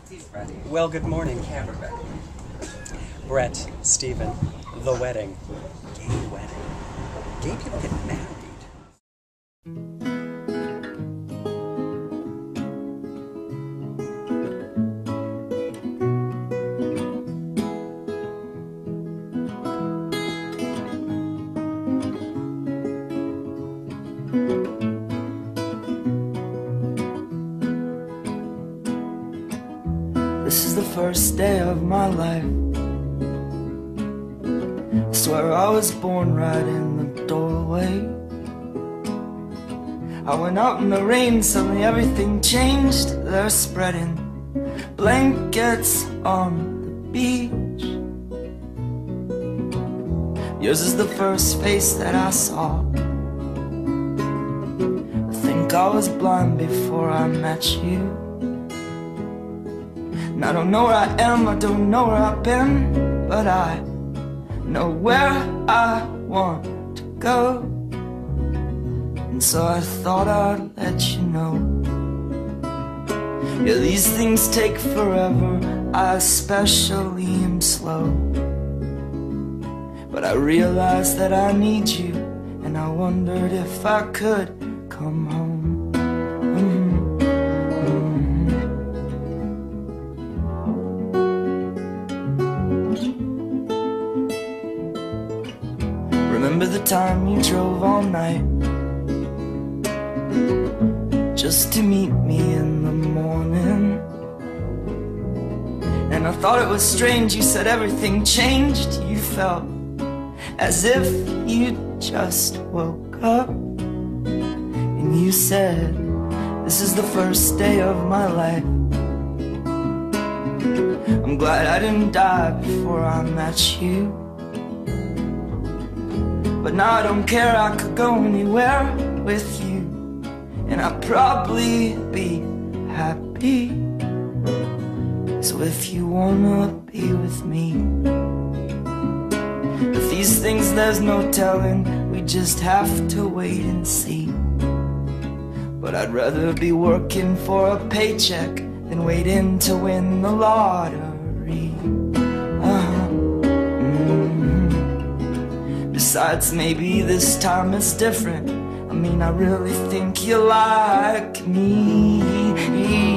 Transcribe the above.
He's ready. Well, good morning. Camera ready. Bret, Stephen, the wedding. Gay wedding. Gay people get married. This is the first day of my life. I swear I was born right in the doorway. I went out in the rain, suddenly everything changed. They're spreading blankets on the beach. Yours is the first face that I saw. I think I was blind before I met you. And I don't know where I am, I don't know where I've been, but I know where I want to go. And so I thought I'd let you know. Yeah, these things take forever, I especially am slow. But I realized that I need you, and I wondered if I could come home. Remember the time you drove all night just to meet me in the morning? And I thought it was strange, you said everything changed. You felt as if you just woke up. And you said, this is the first day of my life. I'm glad I didn't die before I met you. But now I don't care, I could go anywhere with you, and I'd probably be happy. So if you wanna be with me, if these things there's no telling, we just have to wait and see. But I'd rather be working for a paycheck than waiting to win the lottery. Besides, maybe this time it's different. I mean, I really think you like me.